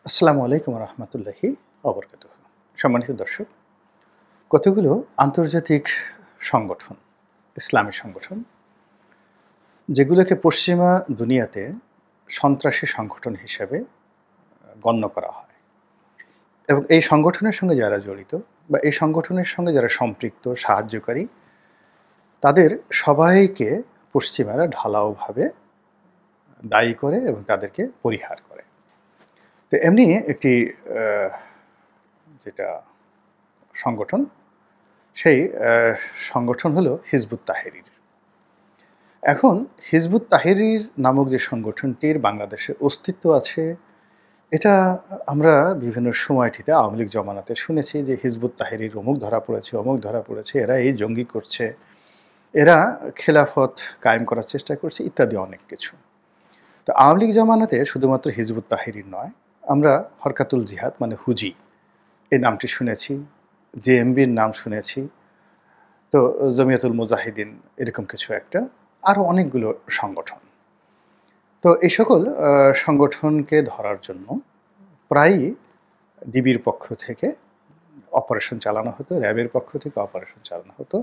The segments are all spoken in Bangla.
আসসালামু আলাইকুম রহমতুল্লাহি অবরকাতুহ। সম্মানিত দর্শক, কতগুলো আন্তর্জাতিক সংগঠন, ইসলামী সংগঠন, যেগুলোকে পশ্চিমা দুনিয়াতে সন্ত্রাসী সংগঠন হিসেবে গণ্য করা হয়, এবং এই সংগঠনের সঙ্গে যারা জড়িত বা এই সংগঠনের সঙ্গে যারা সম্পৃক্ত, সাহায্যকারী, তাদের সবাইকে পশ্চিমারা ঢালাওভাবে দায়ী করে এবং তাদেরকে পরিহার করে। তো এমনি একটি যেটা সংগঠন, সেই সংগঠন হলো হিজবুত তাহরির। এখন হিজবুত তাহরির নামক যে সংগঠনটির বাংলাদেশে অস্তিত্ব আছে, এটা আমরা বিভিন্ন সময়টিতে আওয়ামী লীগ জমানাতে শুনেছি যে হিজবুত তাহরির অমুক ধরা পড়েছে, অমুক ধরা পড়েছে, এরা এই জঙ্গি করছে, এরা খেলাফত কায়েম করার চেষ্টা করছে, ইত্যাদি অনেক কিছু। তো আওয়ামী লীগ জমানাতে শুধুমাত্র হিজবুত তাহরির নয়, আমরা হরকাতুল জিহাদ মানে হুজি এই নামটি শুনেছি, জেএমবির নাম শুনেছি, তো জমিয়াতুল মুজাহিদিন এরকম কিছু একটা, আরও অনেকগুলো সংগঠন। তো এই সকল সংগঠনকে ধরার জন্য প্রায়ই ডিবির পক্ষ থেকে অপারেশন চালানো হতো, র্যাবের পক্ষ থেকে অপারেশন চালানো হতো,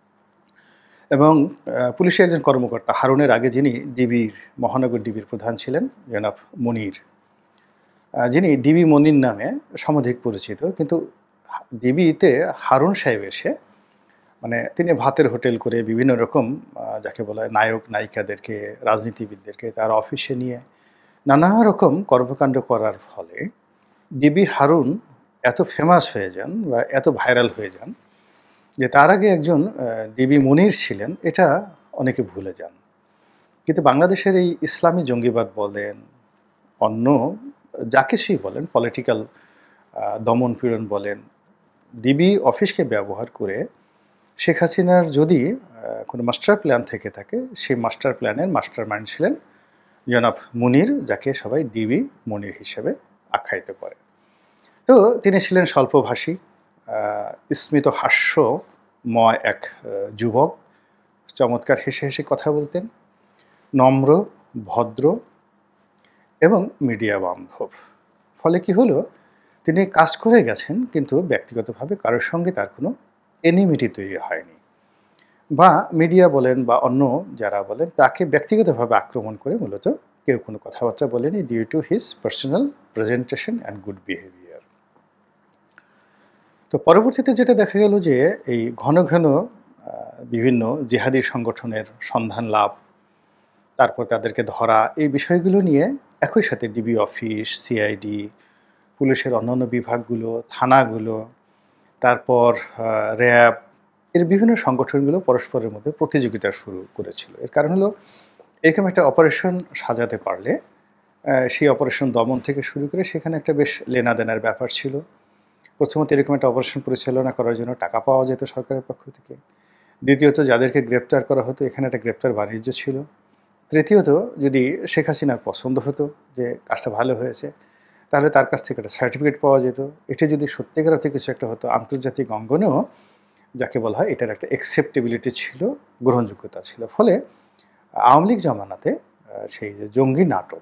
এবং পুলিশের একজন কর্মকর্তা, হারুনের আগে যিনি ডিবির মহানগর ডিবির প্রধান ছিলেন, জনাব মনির, যিনি ডিবি মনির নামে সমধিক পরিচিত, কিন্তু ডিবিতে হারুন সাহেব এসে মানে তিনি ভাতের হোটেল করে বিভিন্ন রকম যাকে বলা হয় নায়ক নায়িকাদেরকে, রাজনীতিবিদদেরকে তার অফিসে নিয়ে নানা রকম কর্মকাণ্ড করার ফলে ডিবি হারুন এত ফেমাস হয়ে যান বা এত ভাইরাল হয়ে যান যে তার আগে একজন ডিবি মনির ছিলেন, এটা অনেকে ভুলে যান। কিন্তু বাংলাদেশের এই ইসলামী জঙ্গিবাদ বলেন, অন্য যা কিছুই বলেন, পলিটিক্যাল দমন পীড়ন বলেন, ডিবি অফিসকে ব্যবহার করে শেখ হাসিনার যদি কোনো মাস্টার প্ল্যান থেকে থাকে, সেই মাস্টার প্ল্যানের মাস্টার মাইন্ড ছিলেন জনাব মুনির, যাকে সবাই ডিবি মনির হিসেবে আখ্যায়িত করে। তো তিনি ছিলেন স্বল্পভাষী, স্মিত হাস্যময় এক যুবক, চমৎকার হেসে হেসে কথা বলতেন, নম্র, ভদ্র এবং মিডিয়া বান্ধব। ফলে কি হলো, তিনি কাজ করে গেছেন, কিন্তু ব্যক্তিগতভাবে কারোর সঙ্গে তার কোনো এনিমিটি তৈরি হয়নি, বা মিডিয়া বলেন বা অন্য যারা বলেন তাকে ব্যক্তিগতভাবে আক্রমণ করে মূলত কেউ কোনো কথাবার্তা বলেনি, due to his personal presentation and good behaviour. তো পরবর্তীতে যেটা দেখা গেল যে এই ঘন ঘন বিভিন্ন জিহাদি সংগঠনের সন্ধান লাভ, তারপর তাদেরকে ধরা, এই বিষয়গুলো নিয়ে একই সাথে ডিবি অফিস, সিআইডি, পুলিশের অন্যান্য বিভাগগুলো, থানাগুলো, তারপর র্যাব, এর বিভিন্ন সংগঠনগুলো পরস্পরের মধ্যে প্রতিযোগিতা শুরু করেছিল। এর কারণ হলো, এরকম একটা অপারেশন সাজাতে পারলে সেই অপারেশন দমন থেকে শুরু করে সেখানে একটা বেশ লেনাদেনার ব্যাপার ছিল। প্রথমত এরকম একটা অপারেশন পরিচালনা করার জন্য টাকা পাওয়া যেত সরকারের পক্ষ থেকে। দ্বিতীয়ত যাদেরকে গ্রেপ্তার করা হতো, এখানে একটা গ্রেপ্তার বাণিজ্য ছিল। তৃতীয়ত যদি শেখ হাসিনার পছন্দ হতো যে কাজটা ভালো হয়েছে, তাহলে তার কাছ থেকে একটা সার্টিফিকেট পাওয়া যেত। এটি যদি সত্যিকার অর্থে কিছু একটা হতো, আন্তর্জাতিক অঙ্গনেও যাকে বলা হয় এটার একটা অ্যাকসেপ্টেবিলিটি ছিল, গ্রহণযোগ্যতা ছিল। ফলে আওয়ামী লীগ জমানাতে সেই যে জঙ্গি নাটক,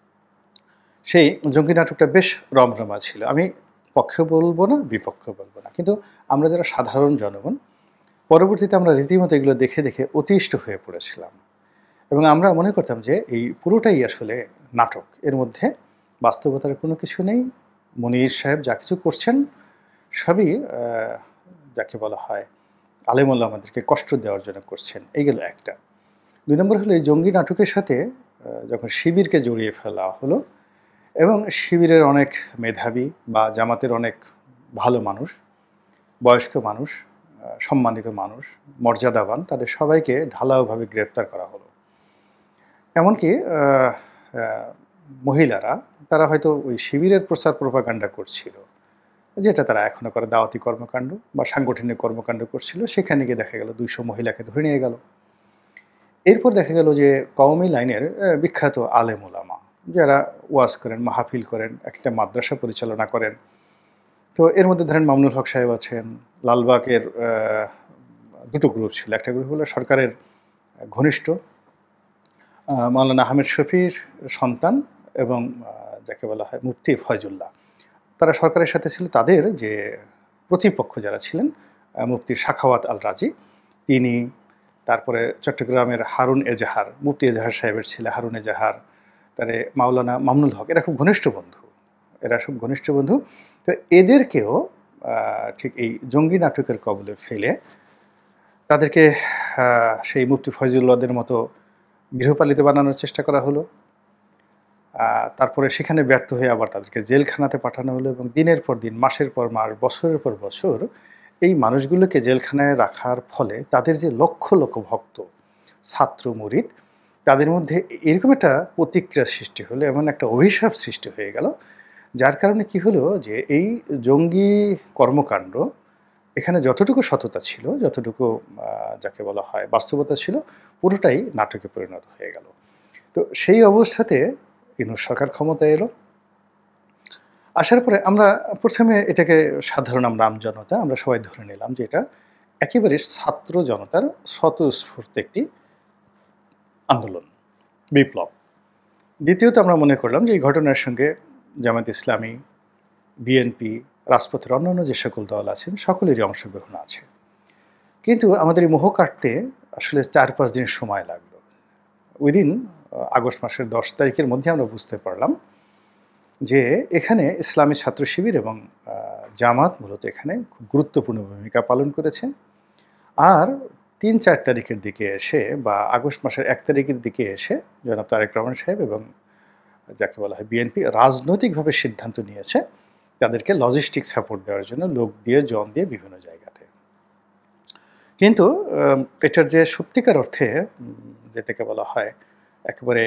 সেই জঙ্গি নাটকটা বেশ রমরমা ছিল। আমি পক্ষে বলবো না, বিপক্ষে বলবো না, কিন্তু আমরা যারা সাধারণ জনগণ, পরবর্তীতে আমরা রীতিমতো এগুলো দেখে দেখে অতিষ্ঠ হয়ে পড়েছিলাম, এবং আমরা মনে করতাম যে এই পুরোটাই আসলে নাটক, এর মধ্যে বাস্তবতার কোনো কিছু নেই। মনির সাহেব যা কিছু করছেন সবই যাকে বলা হয় আলেমুল্লাহ আমাদেরকে কষ্ট দেওয়ার জন্য করছেন। এই গেল একটা। ২ নম্বর হলো, এই জঙ্গি নাটকের সাথে যখন শিবিরকে জড়িয়ে ফেলা হলো, এবং শিবিরের অনেক মেধাবী বা জামাতের অনেক ভালো মানুষ, বয়স্ক মানুষ, সম্মানিত মানুষ, মর্যাদাবান, তাদের সবাইকে ঢালাওভাবে গ্রেপ্তার করা হলো। এমনকি মহিলারা, তারা হয়তো ওই শিবিরের প্রচার প্রোপাগান্ডা করছিল, যেটা তারা এখনও করে, দাওয়াতি কর্মকাণ্ড বা সাংগঠনিক কর্মকাণ্ড করছিল, সেখানে গিয়ে দেখা গেল ২০০ মহিলাকে ধরে নিয়ে গেল। এরপর দেখা গেল যে কওমি লাইনের বিখ্যাত আলেম ওলামা, যারা ওয়াজ করেন, মাহফিল করেন, একটা মাদ্রাসা পরিচালনা করেন, তো এর মধ্যে ধরেন মামুনুল হক সাহেব আছেন। লালবাগের দুটো গ্রুপ ছিল, একটা গ্রুপ হলো সরকারের ঘনিষ্ঠ মাওলানা আহমেদ শফির সন্তান এবং যাকে বলা হয় মুফতি ফয়জুল্লাহ, তারা সরকারের সাথে ছিল। তাদের যে প্রতিপক্ষ যারা ছিলেন মুফতি সাখাওয়াত আল রাজি তিনি, তারপরে চট্টগ্রামের হারুন এজাহার, মুফতি এজাহার সাহেবের ছেলে হারুন এজাহার, তারে মাওলানা মামুনুল হক, এরা খুব ঘনিষ্ঠ বন্ধু, এরা সব ঘনিষ্ঠ বন্ধু। তো এদেরকেও ঠিক এই জঙ্গি নাটকের কবলে ফেলে তাদেরকে সেই মুফতি ফয়জুল্লাহদের মতো গৃহপালিত বানানোর চেষ্টা করা হলো। তারপরে সেখানে ব্যর্থ হয়ে আবার তাদেরকে জেলখানাতে পাঠানো হলো, এবং দিনের পর দিন, মাসের পর মাস, বছরের পর বছর এই মানুষগুলোকে জেলখানায় রাখার ফলে তাদের যে লক্ষ লক্ষ ভক্ত, ছাত্র, মুরিদ, তাদের মধ্যে এরকম একটা প্রতিক্রিয়া সৃষ্টি হলো, এমন একটা অভিশাপ সৃষ্টি হয়ে গেল, যার কারণে কি হলো যে এই জঙ্গি কর্মকাণ্ড এখানে যতটুকু সততা ছিল, যতটুকু যাকে বলা হয় বাস্তবতা ছিল, পুরোটাই নাটকে পরিণত হয়ে গেল। তো সেই অবস্থাতে ইউনূস সরকার ক্ষমতায় এলো। আসার পরে আমরা প্রথমে এটাকে সাধারণ আমজনতা আমরা সবাই ধরে নিলাম যে এটা একেবারে ছাত্র জনতার স্বতঃস্ফূর্ত একটি আন্দোলন, বিপ্লব। দ্বিতীয়ত আমরা মনে করলাম যে এই ঘটনার সঙ্গে জামায়াত ইসলামী, বিএনপি, রাজপথের অন্যান্য যে সকল দল আছেন সকলেরই অংশগ্রহণ আছে। কিন্তু আমাদের এই মোহ কাটতে আসলে 4-5 দিন সময় লাগলো। উইদিন আগস্ট মাসের 10 তারিখের মধ্যে আমরা বুঝতে পারলাম যে এখানে ইসলামী ছাত্র শিবির এবং জামাত মূলত এখানে খুব গুরুত্বপূর্ণ ভূমিকা পালন করেছে। আর 3-4 তারিখের দিকে এসে, বা আগস্ট মাসের 1 তারিখের দিকে এসে জনাব তারেক রহমান সাহেব এবং যাকে বলা হয় বিএনপি রাজনৈতিকভাবে সিদ্ধান্ত নিয়েছে তাদেরকে লজিস্টিক সাপোর্ট দেওয়ার জন্য লোক দিয়ে, জন দিয়ে বিভিন্ন জায়গাতে। কিন্তু এটার যে সত্যিকার অর্থে যেটাকে বলা হয় একেবারে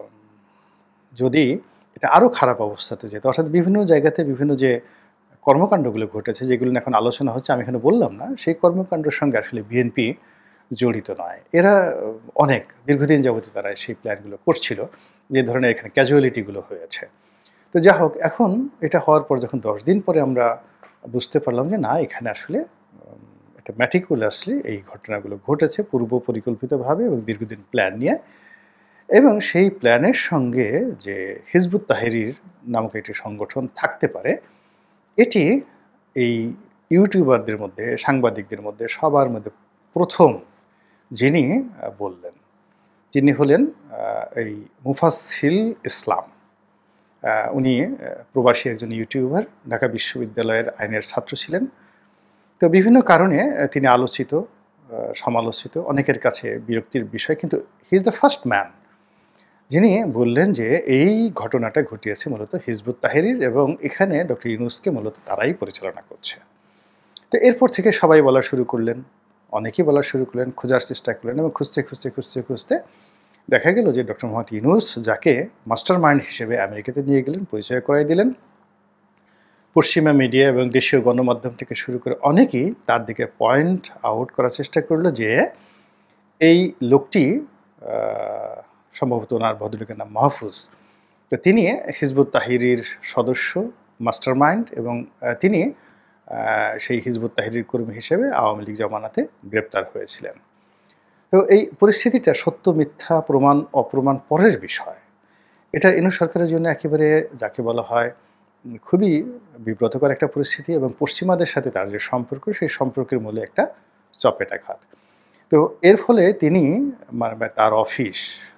যদি এটা আরও খারাপ অবস্থাতে যেত, অর্থাৎ বিভিন্ন জায়গাতে বিভিন্ন যে কর্মকাণ্ডগুলো ঘটেছে, যেগুলো এখন আলোচনা হচ্ছে, আমি এখানে বললাম না, সেই কর্মকাণ্ডের সঙ্গে আসলে বিএনপি জড়িত নয়। এরা অনেক দীর্ঘদিন যাবত তারা সেই প্ল্যানগুলো করছিল, যে ধরনের এখানে ক্যাজুয়ালিটিগুলো হয়েছে। তো যা হোক, এখন এটা হওয়ার পর যখন 10 দিন পরে আমরা বুঝতে পারলাম যে না, এখানে আসলে এটা ম্যাটিকুলাসলি এই ঘটনাগুলো ঘটেছে পূর্ব পরিকল্পিতভাবে এবং দীর্ঘদিন প্ল্যান নিয়ে। এবং সেই প্ল্যানের সঙ্গে যে হিজবুত তাহরির নামক একটি সংগঠন থাকতে পারে, এটি এই ইউটিউবারদের মধ্যে, সাংবাদিকদের মধ্যে সবার মধ্যে প্রথম যিনি বললেন, তিনি হলেন এই মুফাসসিল ইসলাম। উনি প্রবাসী একজন ইউটিউবার, ঢাকা বিশ্ববিদ্যালয়ের আইনের ছাত্র ছিলেন। তো বিভিন্ন কারণে তিনি আলোচিত, সমালোচিত, অনেকের কাছে বিরক্তির বিষয়, কিন্তু he is the first man যিনি বললেন যে এই ঘটনাটা ঘটিয়েছে মূলত হিজবুত তাহরির, এবং এখানে ড.ইউনুসকে মূলত তারাই পরিচালনা করছে। তো এরপর থেকে সবাই বলা শুরু করলেন, অনেকেই বলা শুরু করলেন, খোঁজার চেষ্টা করলেন, এবং খুঁজতে দেখা গেল যে ডক্টর মোহাম্মদ ইউনুস, যাকে মাস্টার মাইন্ড হিসেবে আমেরিকাতে নিয়ে গেলেন, পরিচয় করাই দিলেন, পশ্চিমা মিডিয়া এবং দেশীয় গণমাধ্যম থেকে শুরু করে অনেকেই তার দিকে পয়েন্ট আউট করার চেষ্টা করলো যে এই লোকটি, সম্ভবত ওনার ভদ্রলোকের নাম মাহফুজ, তো তিনি হিজবুত তাহরির সদস্য, মাস্টার মাইন্ড, এবং তিনি সেই হিজবুত তাহরির কর্মী হিসেবে আওয়ামী লীগ জমানাতে গ্রেপ্তার হয়েছিলেন। তো এই পরিস্থিতিটা সত্য মিথ্যা, প্রমাণ অপ্রমাণ পরের বিষয়। এটা ইউনূস সরকারের জন্য একেবারে যাকে বলা হয় খুবই বিব্রতকর একটা পরিস্থিতি, এবং পশ্চিমাদের সাথে তার যে সম্পর্ক, সেই সম্পর্কের মূলে একটা চপেটাঘাত। তো এর ফলে তিনি মানে তার অফিস,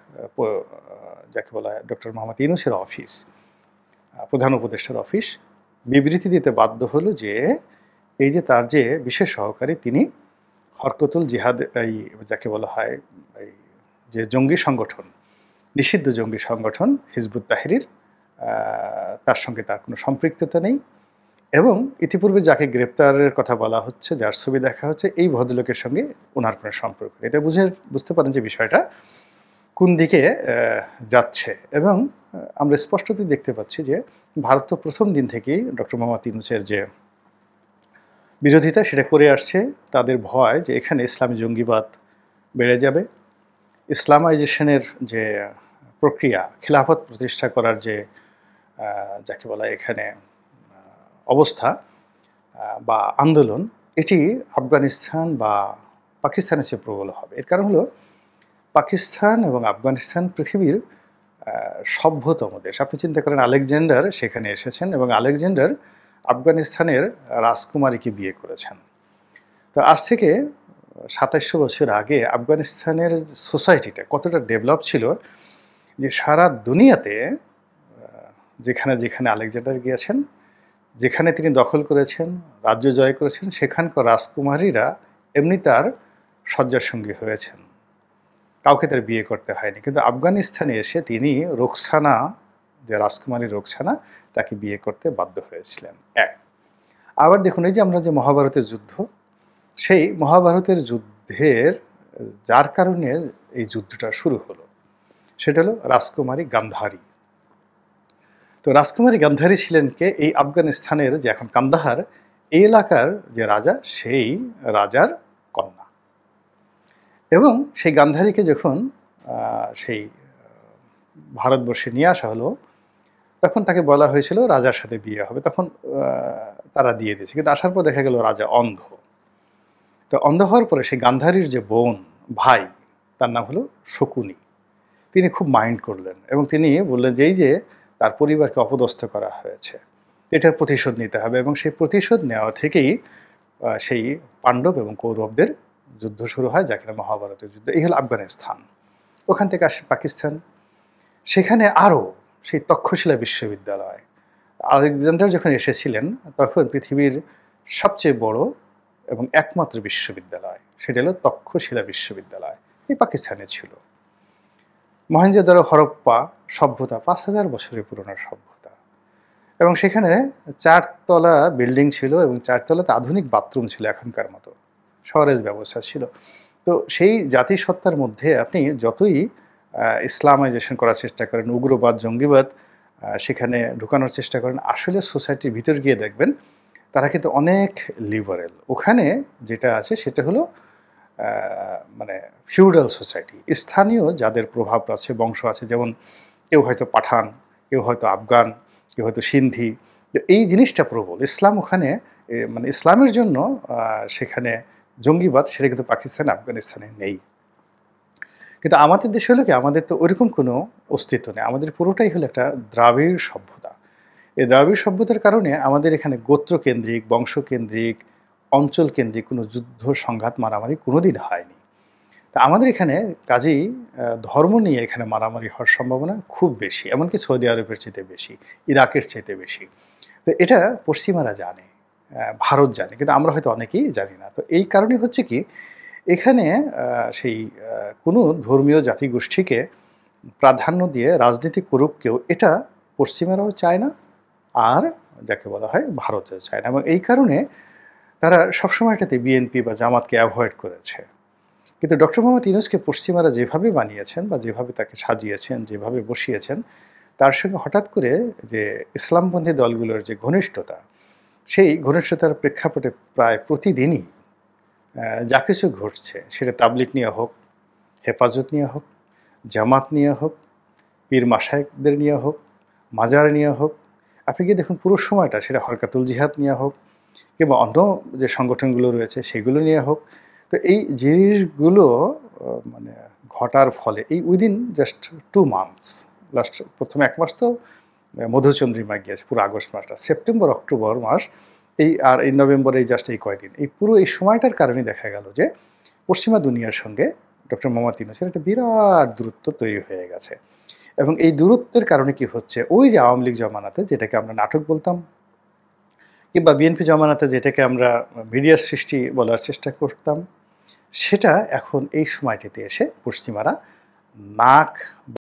যাকে বলা হয় ডক্টর মোহাম্মদ ইউনূসের অফিস, প্রধান উপদেষ্টার অফিস, বিবৃতি দিতে বাধ্য হলো যে এই যে তার যে বিশেষ সহকারী, তিনি হরকতুল জিহাদ, এই যাকে বলা হয় এই যে জঙ্গি সংগঠন, নিষিদ্ধ জঙ্গি সংগঠন হিজবুত তাহরির, তার সঙ্গে তার কোনো সম্পৃক্ততা নেই, এবং ইতিপূর্বে যাকে গ্রেপ্তারের কথা বলা হচ্ছে, যার ছবি দেখা হচ্ছে, এই ভদ্রলোকের সঙ্গে ওনার কোনো সম্পর্ক। এটা বুঝতে পারেন যে বিষয়টা কোন দিকে যাচ্ছে। এবং আমরা স্পষ্টতই দেখতে পাচ্ছি যে ভারত তো প্রথম দিন থেকেই ডক্টর মোহাম্মদ ইউনূসের যে বিরোধিতা সেটা করে আসছে। তাদের ভয় যে এখানে ইসলামী জঙ্গিবাদ বেড়ে যাবে, ইসলামাইজেশনের যে প্রক্রিয়া, খিলাফত প্রতিষ্ঠা করার যে যাকে বলা এখানে অবস্থা বা আন্দোলন, এটি আফগানিস্তান বা পাকিস্তানের চেয়ে প্রবল হবে। এর কারণ হলো পাকিস্তান এবং আফগানিস্তান পৃথিবীর সভ্যতম দেশ। আপনি চিন্তা করেন আলেকজান্ডার সেখানে এসেছেন এবং আলেকজান্ডার আফগানিস্তানের রাজকুমারীকে বিয়ে করেছেন। তো আজ থেকে ২৭০০ বছর আগে আফগানিস্তানের সোসাইটিটা কতটা ডেভেলপ ছিল যে সারা দুনিয়াতে যেখানে যেখানে আলেকজান্ডার গিয়েছেন, যেখানে তিনি দখল করেছেন, রাজ্য জয় করেছেন, সেখানকার রাজকুমারীরা এমনি তার শয্যাসঙ্গী হয়েছেন, কাউকে তার বিয়ে করতে হয়নি। কিন্তু আফগানিস্তানে এসে তিনি রোকসানা, যে রাজকুমারী রোকসানা, তাকে বিয়ে করতে বাধ্য হয়েছিলেন। এক, আবার দেখুন এই যে আমরা যে মহাভারতের যুদ্ধ, সেই মহাভারতের যুদ্ধের যার কারণে এই যুদ্ধটা শুরু হলো সেটা হলো রাজকুমারী গান্ধারী। তো রাজকুমারী গান্ধারী ছিলেন কে? এই আফগানিস্তানের যে এখন কান্দাহার এই এলাকার যে রাজা, সেই রাজার কন্যা। এবং সেই গান্ধারীকে যখন সেই ভারতবর্ষে নিয়ে আসা হলো, তখন তাকে বলা হয়েছিল রাজার সাথে বিয়ে হবে। তখন তারা দিয়ে দিয়েছে, কিন্তু আসার পর দেখা গেল রাজা অন্ধ। তো অন্ধ হওয়ার পরে সেই গান্ধারীর যে বোন, ভাই, তার নাম হলো শকুনি, তিনি খুব মাইন্ড করলেন এবং তিনি বললেন যে এই যে তার পরিবারকে অপদস্থ করা হয়েছে, এটার প্রতিশোধ নিতে হবে। এবং সেই প্রতিশোধ নেওয়া থেকেই সেই পাণ্ডব এবং কৌরবদের যুদ্ধ শুরু হয়, যাকে মহাভারতের যুদ্ধ। এই হলো আফগানিস্তান। ওখান থেকে আসে পাকিস্তান, সেখানে আরও সেই তক্ষশিলা বিশ্ববিদ্যালয়। আলেকজান্ডার যখন এসেছিলেন তখন পৃথিবীর সবচেয়ে বড় এবং একমাত্র বিশ্ববিদ্যালয়, সেটা হলো তক্ষশিলা বিশ্ববিদ্যালয়, এই পাকিস্তানে ছিল। মহেঞ্জোদারো হরপ্পা সভ্যতা ৫০০০ বছরের পুরনো সভ্যতা, এবং সেখানে ৪ তলা বিল্ডিং ছিল এবং ৪ তলাতে আধুনিক বাথরুম ছিল, এখনকার মতো সরেজ ব্যবস্থা ছিল। তো সেই জাতিসত্তার মধ্যে আপনি যতই ইসলামাইজেশন করার চেষ্টা করেন, উগ্রবাদ, জঙ্গিবাদ সেখানে ঢুকানোর চেষ্টা করেন, আসলে সোসাইটির ভিতর গিয়ে দেখবেন তারা কিন্তু অনেক লিবারেল। ওখানে যেটা আছে সেটা হলো মানে ফিউডাল সোসাইটি। স্থানীয় যাদের প্রভাব আছে, বংশ আছে, যেমন কেউ হয়তো পাঠান, কেউ হয়তো আফগান, কেউ হয়তো সিন্ধি, এই জিনিসটা প্রবল। ইসলাম ওখানে মানে ইসলামের জন্য সেখানে জঙ্গিবাদ, সেটা কিন্তু পাকিস্তান, আফগানিস্তানে নেই। কিন্তু আমাদের দেশে হলো কি, আমাদের তো ওইরকম কোনো অস্তিত্ব নেই। আমাদের পুরোটাই হলো একটা দ্রাবিড় সভ্যতা। এই দ্রাবিড় সভ্যতার কারণে আমাদের এখানে গোত্রকেন্দ্রিক, বংশকেন্দ্রিক, অঞ্চলকেন্দ্রিক কোনো যুদ্ধ, সংঘাত, মারামারি কোনোদিন হয়নি। তা আমাদের এখানে কাজেই ধর্ম নিয়ে এখানে মারামারি হওয়ার সম্ভাবনা খুব বেশি, এমনকি সৌদি আরবের চাইতে বেশি, ইরাকের চাইতে বেশি। তো এটা পশ্চিমারা জানে, ভারত জানে, কিন্তু আমরা হয়তো অনেকেই জানি না। তো এই কারণে হচ্ছে কি, এখানে সেই কোনো ধর্মীয় জাতিগোষ্ঠীকে প্রাধান্য দিয়ে রাজনীতি করুক কেউ, এটা পশ্চিমারাও চায় না, আর যাকে বলা হয় ভারতেও চায় না। এবং এই কারণে তারা সবসময় এটাতে বিএনপি বা জামাতকে অ্যাভয়েড করেছে। কিন্তু ডক্টর মোহাম্মদ ইউনূসকে পশ্চিমারা যেভাবে বানিয়েছেন বা যেভাবে তাকে সাজিয়েছেন, যেভাবে বসিয়েছেন, তার সঙ্গে হঠাৎ করে যে ইসলামপন্থী দলগুলোর যে ঘনিষ্ঠতা, সেই ঘনিষ্ঠতার প্রেক্ষাপটে প্রায় প্রতিদিনই যা কিছু ঘটছে, সেটা তাবলিগ নিয়ে হোক, হেফাজত নিয়ে হোক, জামাত নিয়ে হোক, পীর মাশায়েখদের নিয়ে হোক, মাজার নিয়ে হোক, আপনি কি দেখুন পুরো সময়টা, সেটা হরকাতুল জিহাদ নিয়ে হোক কিংবা অন্য যে সংগঠনগুলো রয়েছে সেগুলো নিয়ে হোক, তো এই জিনিসগুলো মানে ঘটার ফলে এই উইদিন জাস্ট 2 মান্থস, লাস্ট প্রথম 1 মাস তো মধুচন্দ্রিমা গিয়েছে, পুরো আগস্ট মাসটা, সেপ্টেম্বর, অক্টোবর মাস, এই নভেম্বর, এই জাস্ট এই কয়দিন, এই পুরো এই সময়টার কারণে দেখা গেল যে পশ্চিমা দুনিয়ার সঙ্গে ডক্টর মোহাম্মদ ইউনূসের একটা বিরাট দূরত্ব তৈরি হয়ে গেছে। এবং এই দূরত্বের কারণে কি হচ্ছে, ওই যে আওয়ামী লীগ জমানাতে যেটাকে আমরা নাটক বলতাম, কিংবা বিএনপি জমানাতে যেটাকে আমরা মিডিয়ার সৃষ্টি বলার চেষ্টা করতাম, সেটা এখন এই সময়টিতে এসে পশ্চিমারা নাক